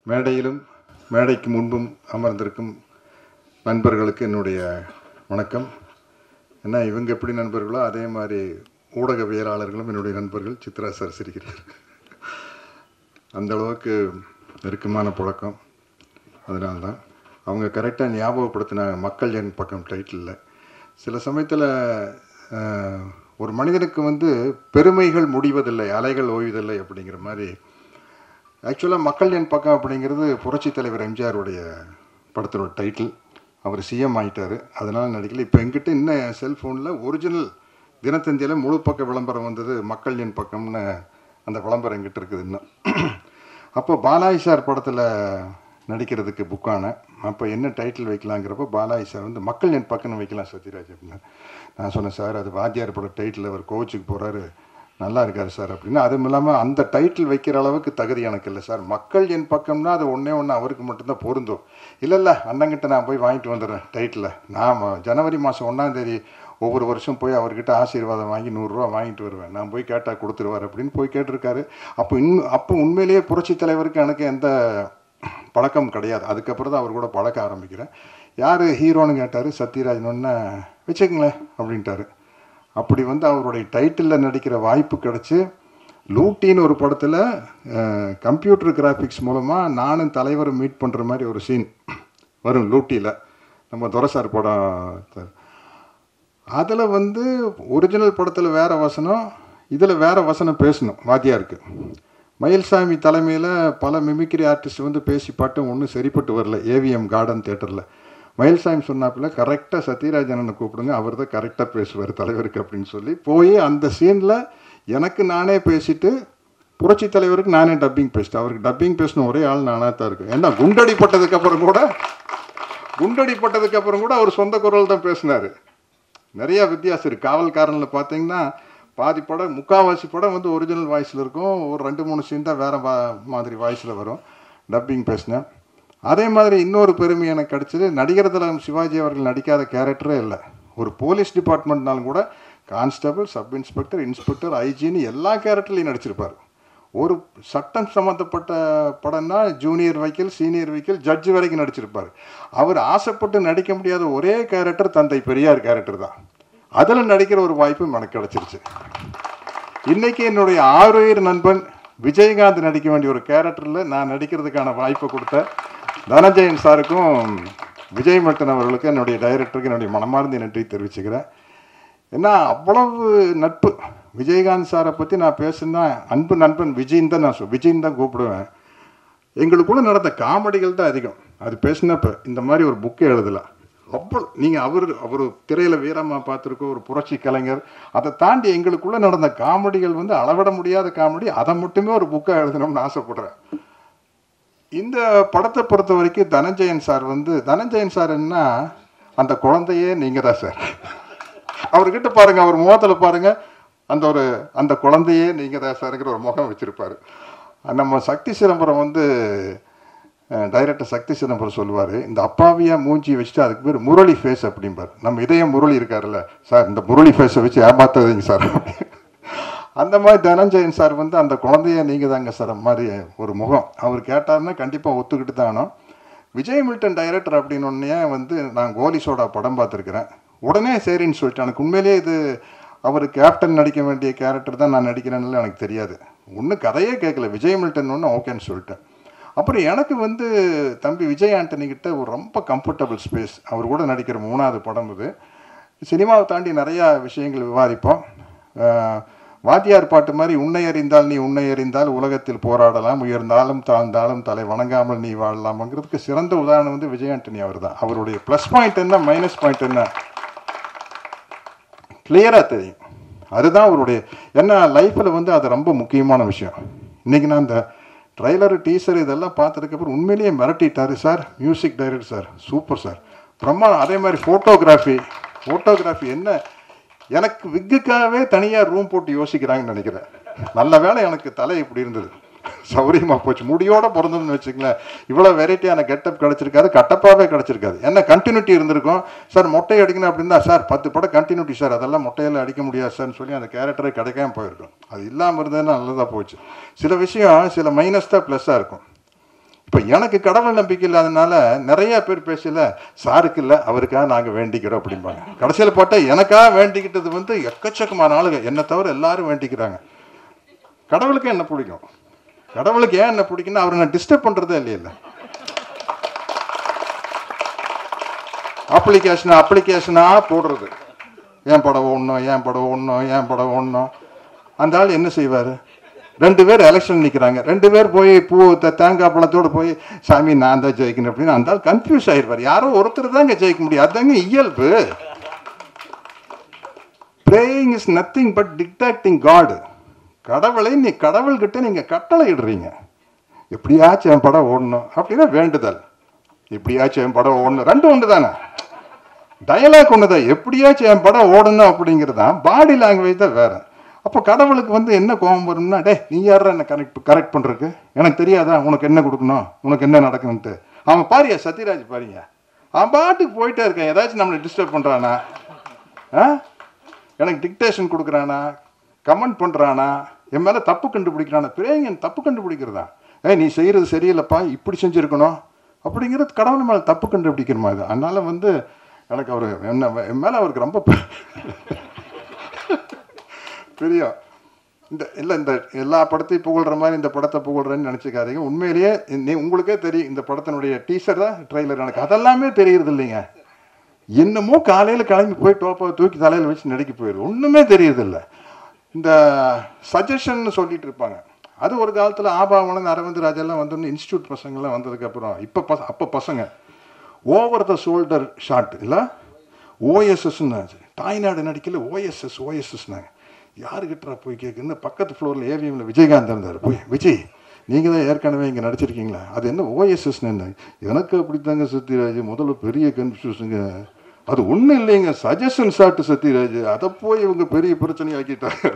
மேடையிலும் மேடைக்கு முன்பும் அமர்ந்திருக்கும் நண்பர்களுக்கு என்னுடைய வணக்கம். ஏன்னா இவங்க எப்படி நண்பர்களோ அதே மாதிரி ஊடகவியலாளர்களும் என்னுடைய நண்பர்கள். சித்ரா சார் சிரிக்கிறார். அந்த அளவுக்கு நெருக்கமான பழக்கம். அதனால்தான் அவங்க கரெக்டாக ஞாபகப்படுத்தின மக்கள் என் பக்கம் டைட்டிலில் சில சமயத்தில் ஒரு மனிதனுக்கு பெருமைகள் முடிவதில்லை, அலைகள் ஓய்வதில்லை அப்படிங்கிற மாதிரி. ஆக்சுவலாக மக்கள் என் பக்கம் அப்படிங்கிறது புரட்சி தலைவர் எம்ஜிஆருடைய படத்தோட டைட்டில். அவர் சிஎம் ஆகிட்டார், அதனால் நடிக்கல. இப்போ எங்கிட்ட இன்னும் செல்ஃபோனில் ஒரிஜினல் தினத்தந்தியில் முழு பக்க விளம்பரம் வந்தது. மக்கள் என் பக்கம்னு அந்த விளம்பரம் எங்கிட்ட இருக்குது இன்னும். அப்போ பாலாஜி சார் படத்தில் நடிக்கிறதுக்கு புக்கான அப்போ என்ன டைட்டில் வைக்கலாங்கிறப்போ பாலாஜி சார் மக்கள் என் பக்கம்னு வைக்கலாம் சத்யராஜ் அப்படின்னா. நான் சொன்னேன், சார் அது வாத்தியார் பட டைட்டில், அவர் கோச்சுக்கு போகிறாரு, நல்லா இருக்கார் சார் அப்படின்னு. அதுவும் இல்லாமல் அந்த டைட்டில் வைக்கிற அளவுக்கு தகுதி எனக்கு இல்லை சார். மக்கள் என் பக்கம்னா அது ஒன்றே அவருக்கு மட்டும்தான் பொருந்தும். இல்லை அண்ணங்கிட்ட நான் போய் வாங்கிட்டு வந்துடுறேன் டைட்டில். நான் ஜனவரி மாதம் 1ஆம் தேதி ஒவ்வொரு வருஷம் போய் அவர்கிட்ட ஆசீர்வாதம் வாங்கி 100 ரூபா வாங்கிட்டு வருவேன். நான் போய் கேட்டால் கொடுத்துருவார் அப்படின்னு போய் கேட்டிருக்காரு. அப்போ உண்மையிலேயே புரட்சி தலைவருக்கு எனக்கு எந்த பழக்கம் கிடையாது. அதுக்கப்புறம் தான் அவர் கூட பழக்க ஆரம்பிக்கிறேன். யார் ஹீரோன்னு கேட்டார். சத்யராஜ்னு வச்சுக்கங்களேன் அப்படின்ட்டாரு. அப்படி அவருடைய டைட்டிலில் நடிக்கிற வாய்ப்பு கிடச்சி லூட்டின்னு ஒரு படத்தில் கம்ப்யூட்டர் கிராஃபிக்ஸ் மூலமாக நானும் தலைவரும் மீட் பண்ணுற மாதிரி ஒரு சீன் வரும் லூட்டியில். நம்ம துரைசார் படம். அதில் ஒரிஜினல் படத்தில் வேறு வசனம், இதில் வேறு வசனம் பேசணும் வாத்தியாருக்கு. மயில்சாமி தலைமையில் பல மிமிக்ரி ஆர்டிஸ்ட் பேசி பாட்டும் ஒன்றும் சரிப்பட்டு வரல. ஏவிஎம் கார்டன் தேட்டரில் மயில்சாமி சொன்னாப்பில் கரெக்டாக சத்யராஜனை கூப்பிடுங்க, அவர் தான் கரெக்டாக பேசுவார் தலைவருக்கு அப்படின்னு சொல்லி போய் அந்த சீனில் எனக்கு நானே பேசிட்டு புரட்சி தலைவருக்கு நானே டப்பிங் பேசிட்டேன். அவருக்கு டப்பிங் பேசின ஒரே ஆள் நானாக தான் இருக்கும். ஏன்னா குண்டடிப்பட்டதுக்கப்புறம் கூட அவர் சொந்த குரல் தான் பேசினார். நிறையா வித்தியாசம் இருக்குது. காவல்காரனில் பார்த்தீங்கன்னா பாதி படம், முக்கால்வாசி படம் ஒரிஜினல் வாய்ஸில் இருக்கும். ஒரு 2-3 சீன் தான் வேறு மாதிரி வாய்ஸில் வரும். டப்பிங் பேசினேன். அதே மாதிரி இன்னொரு பெருமை எனக்கு கிடச்சிது. நடிகர் திலகம் சிவாஜி அவர்கள் நடிக்காத கேரக்டரே இல்லை. ஒரு போலீஸ் டிபார்ட்மெண்ட்னாலும் கூட கான்ஸ்டபிள், சப் இன்ஸ்பெக்டர், இன்ஸ்பெக்டர், ஐஜின்னு எல்லா கேரக்டர்லையும் நடிச்சிருப்பார். ஒரு சட்டம் சம்மந்தப்பட்ட படம்னா ஜூனியர் வைக்கல், சீனியர் வைக்கல், ஜட்ஜு வரைக்கும் நடிச்சிருப்பார். அவர் ஆசைப்பட்டு நடிக்க முடியாத ஒரே கேரக்டர் தந்தை பெரியார் கேரக்டர் தான். அதில் நடிக்கிற ஒரு வாய்ப்பும் எனக்கு கிடச்சிருச்சு. இன்றைக்கி என்னுடைய ஆறுயிர் நண்பன் விஜயகாந்த் நடிக்க வேண்டிய ஒரு கேரக்டரில் நான் நடிக்கிறதுக்கான வாய்ப்பை கொடுத்த தனஞ்சயன் சாருக்கும் விஜய் மில்டன் அவர்களுக்கும் என்னுடைய டைரக்டருக்கு என்னுடைய மனமார்ந்த நன்றி தெரிவிச்சுக்கிறேன். ஏன்னா அவ்வளவு நட்பு. விஜயகாந்த் சாரை பற்றி நான் பேசுனா அன்பு நண்பன் விஜயின் தான் விஜயின் தான் கூப்பிடுவேன். எங்களுக்குள்ளே நடந்த காமெடிகள் தான் அதிகம். அது பேசினப்போ இந்த மாதிரி ஒரு புக்கை எழுதலாம். அவ்வளோ நீங்கள் அவர் திரையில் வீரமாக பார்த்துருக்கோம், ஒரு புரட்சி கலைஞர். அதை தாண்டி எங்களுக்குள்ளே நடந்த காமெடிகள் அளவிட முடியாத காமெடி. அதை மட்டுமே ஒரு புக்காக எழுதணும்னு ஆசைப்படுறேன். இந்த படத்தை பொறுத்த வரைக்கும் தனஞ்சயன் சார் என்ன, அந்த குழந்தையே நீங்கள் தான் சார். அவர்கிட்ட பாருங்கள், அவர் முகத்தில் பாருங்கள், அந்த குழந்தையே நீங்கள் தான் சாருங்கிற ஒரு முகம் வச்சுருப்பார். நம்ம சக்தி சிதம்பரம் டைரக்டர் சக்தி சிதம்பரம் சொல்லுவார், இந்த அப்பாவியாக மூஞ்சி வச்சுட்டு அதுக்கு பேர் முரளி ஃபேஸ் அப்படிம்பார். நம்ம இதயம் முரளி இருக்காருல்ல சார், இந்த முரளி ஃபேஸை வச்சு ஏமாத்தாதீங்க சார். அந்த மாதிரி தனஞ்சயன் சார் அந்த குழந்தைய நீங்கள் தாங்க சார் மாதிரி ஒரு முகம். அவர் கேட்டார்னா கண்டிப்பாக ஒத்துக்கிட்டு தானோ. விஜய் மில்டன் டைரக்டர் அப்படின்னு நான் கோலி சோடா படம் பார்த்துருக்குறேன். உடனே சரின்னு சொல்லிட்டேன். எனக்கு உண்மையிலேயே இது அவர் கேப்டன் நடிக்க வேண்டிய கேரக்டர் தான் நான் நடிக்கிறேன்னு எனக்கு தெரியாது. ஒன்றும் கதையே கேட்கல. விஜய் மில்டன் ஓகேன்னு சொல்லிட்டேன். அப்புறம் எனக்கு தம்பி விஜய் ஆண்டனிக்கிட்ட ஒரு ரொம்ப கம்ஃபர்டபுள் ஸ்பேஸ். அவர் கூட நடிக்கிற 3வது படம் இது. சினிமாவை தாண்டி நிறையா விஷயங்கள் விவாதிப்போம். வாத்தியார் பாட்டு மாதிரி உன்னை அறிந்தால் நீ உன்னை அறிந்தால் உலகத்தில் போராடலாம், உயர்ந்தாலும் தாழ்ந்தாலும் தலை வணங்காமல் நீ வாழலாம்ங்கிறதுக்கு சிறந்த உதாரணம் விஜய் ஆண்டனி அவர் தான். அவருடைய ப்ளஸ் பாயிண்ட் என்ன, மைனஸ் பாயிண்ட் என்ன கிளியராக தெரியும். அதுதான் அவருடைய என்ன லைஃப்பில் அது ரொம்ப முக்கியமான விஷயம். இன்றைக்கி நான் இந்த ட்ரைலரு, டீசர் இதெல்லாம் பார்த்ததுக்கப்புறம் உண்மையிலேயே மிரட்டிட்டார் sir. Music director sir super sir, பிரம்மாண்டம். அதே மாதிரி ஃபோட்டோகிராஃபி என்ன, எனக்கு விக்குக்காகவே தனியாக ரூம் போட்டு யோசிக்கிறாங்கன்னு நினைக்கிறேன். நல்ல வேளை எனக்கு தலை இப்படி இருந்தது, சௌரியமாக போச்சு. முடியோடு பிறந்ததுன்னு வச்சுங்களேன், இவ்வளோ வெரைட்டியான கெட்டப் கிடச்சிருக்காது, கட்டப்பாகவே கிடச்சிருக்காது. என்ன கண்டினியூட்டி இருந்திருக்கும் சார். மொட்டை அடிக்கணும் அப்படின்னா சார் 10 படம் கண்டினியூட்டி சார், அதெல்லாம் மொட்டையெல்லாம் அடிக்க முடியாது சார்ன்னு சொல்லி அந்த கேரக்டரை கிடைக்காம போயிருக்கும். அது இல்லாமல் இருந்ததுன்னா நல்லதாக போச்சு. சில விஷயம் சில மைனஸ் தான் ப்ளஸ்ஸாக இருக்கும். இப்போ எனக்கு கடவுள் நம்பிக்கை இல்லாதனால நிறைய பேர் பேசல, சாருக்கு இல்லை அவருக்காக நாங்கள் வேண்டிக்கிறோம் அப்படிம்பாங்க. கடைசியில் பார்த்தா எனக்காக வேண்டிக்கிட்டது வந்து எக்கச்சக்கமான ஆளுங்க, என்னை தவிர எல்லாரும் வேண்டிக்கிறாங்க. கடவுளுக்கு என்ன பிடிக்கும்? கடவுளுக்கு ஏன் என்ன பிடிக்குன்னா அவரை நான் டிஸ்டர்ப் பண்ணுறதே இல்லையில்ல. அப்ளிகேஷனாக போடுறது, ஏன் படம் ஓடணும், ஏன் படம் ஓடணும், ஏன் படம் ஓடணும். அந்த ஆள் என்ன செய்வார்? 2 பேர் எலெக்ஷன் நிற்கிறாங்க, 2 பேர் போய் பூ தேங்காய் பழத்தோடு போய் சாமி நான் தான் ஜெயிக்கணும் அப்படின்னு அந்த ஆள் கன்ஃபியூஸ் ஆகிடுவார். யாரோ ஒருத்தர் தாங்க ஜெயிக்க முடியும், அதுதாங்க இயல்பு. Praying is nothing but dictating God. கடவுளை நீ கடவுள்கிட்ட நீங்கள் கட்டளை இடுறீங்க. எப்படியாச்சும் என் படம் ஓடணும் அப்படின்னா வேண்டுதல், எப்படியாச்சும் என் படம் ஓடணும், 2 ஒன்று தானே. டயலாக் ஒன்று தான், எப்படியாச்சும் என் படம் ஓடணும் அப்படிங்கிறது தான். பாடி லாங்குவேஜ் தான் வேறு. அப்போ கடவுளுக்கு வந்து என்ன கோபம் வரும்னா, டே நீ யாரா என்ன கரெக்ட் பண்ணுறதுக்கு, எனக்கு தெரியாதா உனக்கு என்ன கொடுக்கணும், உனக்கு என்ன நடக்குன்ட்டு. அவன் பாரியா சத்யராஜ் பாருங்க, அவன் பாட்டுக்கு போயிட்டே இருக்கேன். ஏதாச்சும் நம்மளை டிஸ்டர்ப் பண்ணுறானா, எனக்கு டிக்டேஷன் கொடுக்குறானா, கமெண்ட் பண்ணுறானா, என் மேலே தப்பு கண்டுபிடிக்கிறானா. பிறகு என் தப்பு கண்டுபிடிக்கிறதா, நீ செய்கிறது சரியில்லைப்பா இப்படி செஞ்சுருக்கணும் அப்படிங்கிறது கடவுள் மேலே தப்பு கண்டுபிடிக்கிற மாதிரி தான். அதனால வந்து எனக்கு அவர் என் மேலே அவருக்கு ரொம்ப பெரிய இந்த எல்லா படத்தையும் புகழ்கிற மாதிரி இந்த படத்தை புகழ்றேன்னு நினச்சிக்காதீங்க. உண்மையிலேயே உங்களுக்கே தெரியும், இந்த படத்தினுடைய டீசர் தான் ட்ரெய்லர், எனக்கு அதெல்லாமே தெரியுறது இல்லைங்க. என்னமோ காலையில் கிளம்பி போய் டோப்பை தூக்கி தலையில் வச்சு நடிக்க போயிடுது, ஒன்றுமே தெரியுறதில்ல. இந்த சஜஷன் சொல்லிட்டு இருப்பாங்க, அது ஒரு காலத்தில் ஆபாவனன் அரவிந்த் ராஜெல்லாம் வந்தோன்னு இன்ஸ்டியூட் பசங்கள்லாம் வந்ததுக்கப்புறம் அப்போ பசங்க ஓவர் த ஷோல்டர் ஷாட் இல்லை ஓஎஸ்எஸ்ன்னு தாய்நாடு நடிக்கல ஓஎஸ்எஸ்னாங்க. யாருக்கிட்டா போய் கேட்குன்னு பக்கத்து ஃப்ளோரில் ஏவிஎம்ல விஜயகாந்த் இருந்தார். போய் விஜய் நீங்கள் தான் ஏற்கனவே இங்கே நடிச்சிருக்கீங்களா, அது என்ன ஓஎஸ்எஸ்ன்னு என்ன? எனக்கு அப்படித்தாங்க சத்யராஜ், முதல்ல பெரிய கன்ஃபியூஷனுங்க, அது ஒன்றும் இல்லைங்க சஜஷன் ஷாட்டு சத்யராஜ், அதை போய் இவங்க பெரிய பிரச்சனையாக்கிட்டாங்க.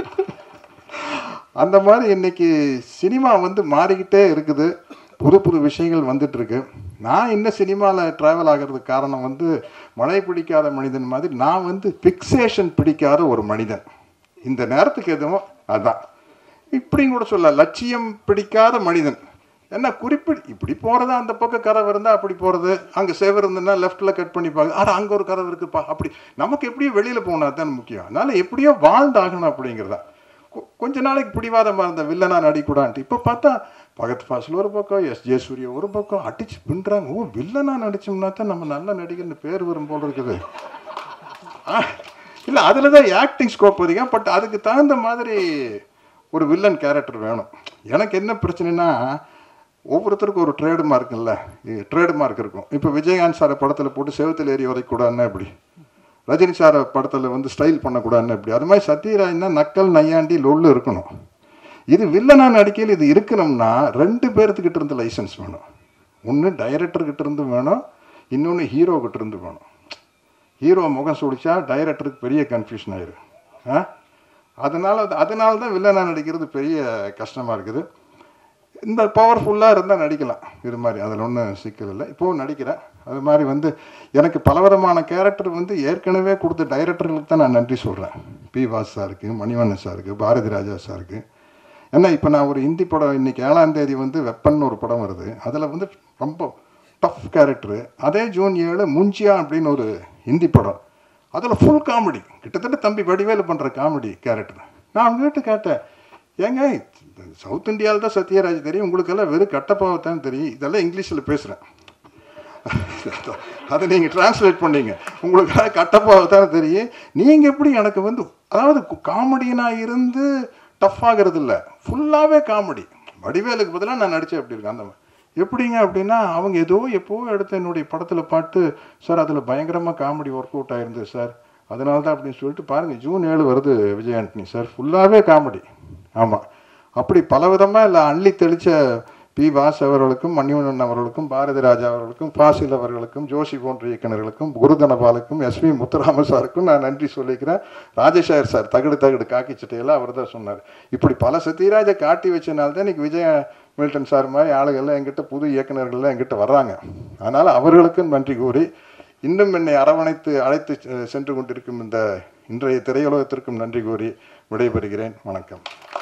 அந்த மாதிரி இன்னைக்கு சினிமா வந்து மாறிக்கிட்டே இருக்குது, புது புது விஷயங்கள் வந்துட்டுருக்கு. நான் இன்னும் சினிமாவில் ட்ராவல் ஆகிறதுக்கு காரணம் வந்து மழை பிடிக்காத மனிதன் மாதிரி நான் வந்து ஃபிக்ஸேஷன் பிடிக்காத ஒரு மனிதன். இந்த நேரத்துக்கு எதுவும் அதான் இப்படின்னு கூட சொல்ல, லட்சியம் பிடிக்காத மனிதன். என்ன இப்படி போகிறதா, அந்த பக்கம் கதவு இருந்தால் அப்படி போகிறது, அங்கே சேவர் இருந்ததுன்னா லெஃப்ட்டில் கட் பண்ணி பார்க்க, ஆனால் அங்கே ஒரு கதவு இருக்குப்பா, அப்படி நமக்கு எப்படியோ வெளியில் போனால் தான் முக்கியம். அதனால் எப்படியோ வாழ்ந்தாகணும் அப்படிங்கிறதா. கொஞ்ச நாளைக்கு பிடிவாதமாக இருந்த வில்லனா நடிக்கூடான்ட்டு இப்போ பார்த்தா பகத் ஃபாசில் ஒரு பக்கம், எஸ்ஜே சூர்யா ஒரு பக்கம் அடிச்சு பின்னுறாங்க. ஓ வில்லனா நடிச்சோம்னா தான் நம்ம நல்ல நடிகர்னு பேர் வரும் போல் இருக்குது. இல்லை அதில் தான் ஆக்டிங் ஸ்கோப் அதிகம், பட் அதுக்கு தகுந்த மாதிரி ஒரு வில்லன் கேரக்டர் வேணும். எனக்கு என்ன பிரச்சனைனா, ஒவ்வொருத்தருக்கும் ஒரு ட்ரேடு மார்க் இருக்கும். இப்போ விஜயகாந்த் சாரை படத்தில் போட்டு செவத்தில் ஏறி உதைக்கூடாதுன்னா எப்படி, ரஜினி சாரை படத்தில் வந்து ஸ்டைல் பண்ணக்கூடாதுன்னு எப்படி, அது மாதிரி சத்யராஜ்னா நக்கல் நையாண்டி லொல்லு இருக்கணும். இது வில்லனா நடிக்கையில் இது இருக்கணும்னா 2 பேர்த்துக்கிட்ட இருந்து லைசன்ஸ் வேணும். ஒன்று டைரக்டர்கிட்ட இருந்து வேணும், இன்னொன்று ஹீரோக்கிட்ட இருந்து வேணும். ஹீரோ முகம் சுடிச்சா டைரக்டருக்கு பெரிய கன்ஃபியூஷன் ஆயிரும். அதனால தான் வில்லனா நடிக்கிறது பெரிய கஷ்டமாக இருக்குது. இந்த பவர்ஃபுல்லாக இருந்தால் நடிக்கலாம் இது மாதிரி, அதில் ஒன்றும் சிக்கல் இல்லை. இப்போவும் நடிக்கிறேன். அது மாதிரி வந்து எனக்கு பலவிதமான கேரக்டர் வந்து ஏற்கனவே கொடுத்த டைரக்டர்களுக்கு தான் நான் நன்றி சொல்கிறேன். பி வாஸ் சாருக்கு, மணிவண்ணன் சாருக்கு, பாரதி ராஜா சாருக்கு. ஏன்னா இப்போ நான் ஒரு ஹிந்தி படம் இன்றைக்கி 7ஆம் தேதி வந்து வெப்பன் ஒரு படம் வருது, அதில் வந்து ரொம்ப டஃப் கேரக்டரு. அதே ஜூன் 7 முஞ்சியா அப்படின்னு ஒரு ஹிந்தி படம், அதில் ஃபுல் காமெடி, கிட்டத்தட்ட தம்பி வடிவேலு பண்ணுற காமெடி கேரக்டர். நான் அவங்க கிட்ட கேட்டேன், ஏங்க சவுத் இந்தியாவில் தான் சத்யராஜ் தெரியும், உங்களுக்கெல்லாம் வெறும் கட்டப்பாவத்தான் தெரியும், இதெல்லாம் இங்கிலீஷில் பேசுகிறேன், அதை நீங்கள் டிரான்ஸ்லேட் பண்ணீங்க, உங்களுக்கெல்லாம் கட்டப்பாவத்தானே தெரியும், நீங்கள் எப்படி எனக்கு வந்து அதாவது காமெடியனாக இருந்து டஃப் ஆகிறது இல்லை, ஃபுல்லாகவே காமெடி. வடிவேலுக்கு பதிலாக நான் நடித்தேன் எப்படி இருக்கேன் அந்த மாதிரி. எப்படிங்க அப்படின்னா, அவங்க எப்போவோ எடுத்த என்னுடைய படத்தில் பாட்டு சார், அதில் பயங்கரமாக காமெடி ஒர்க் அவுட் ஆயிருந்தது சார், அதனால தான் அப்படின்னு சொல்லிட்டு பாருங்கள், ஜூன் 7 வருது விஜய் ஆண்டனி சார், ஃபுல்லாகவே காமெடி. ஆமாம், அப்படி பலவிதமாக இல்லை அள்ளி தெளித்த பி வாஸ் அவர்களுக்கும், மணிவண்ணன் அவர்களுக்கும், பாரதி ராஜா அவர்களுக்கும், ஃபாசில் அவர்களுக்கும், ஜோஷி போன்ற இயக்குநர்களுக்கும், குருதனபாலுக்கும், எஸ்வி முத்துராம சாருக்கும் நான் நன்றி சொல்லிக்கிறேன். ராஜசேகர் சார் தகடு காக்கி சட்டையெல்லாம் அவர் தான் சொன்னார். இப்படி பல சத்யராஜை காட்டி வச்சனால்தான் இன்னைக்கு விஜய் மில்டன் சார் மாதிரி ஆளுகள்லாம் எங்கிட்ட, புது இயக்குநர்கள்லாம் எங்கிட்ட வர்றாங்க. அதனால் அவர்களுக்கும் நன்றி கூறி, இன்னும் என்னை அரவணைத்து அழைத்து சென்று கொண்டிருக்கும் இந்த இன்றைய திரையுலகத்திற்கும் நன்றி கூறி விடைபெறுகிறேன். வணக்கம்.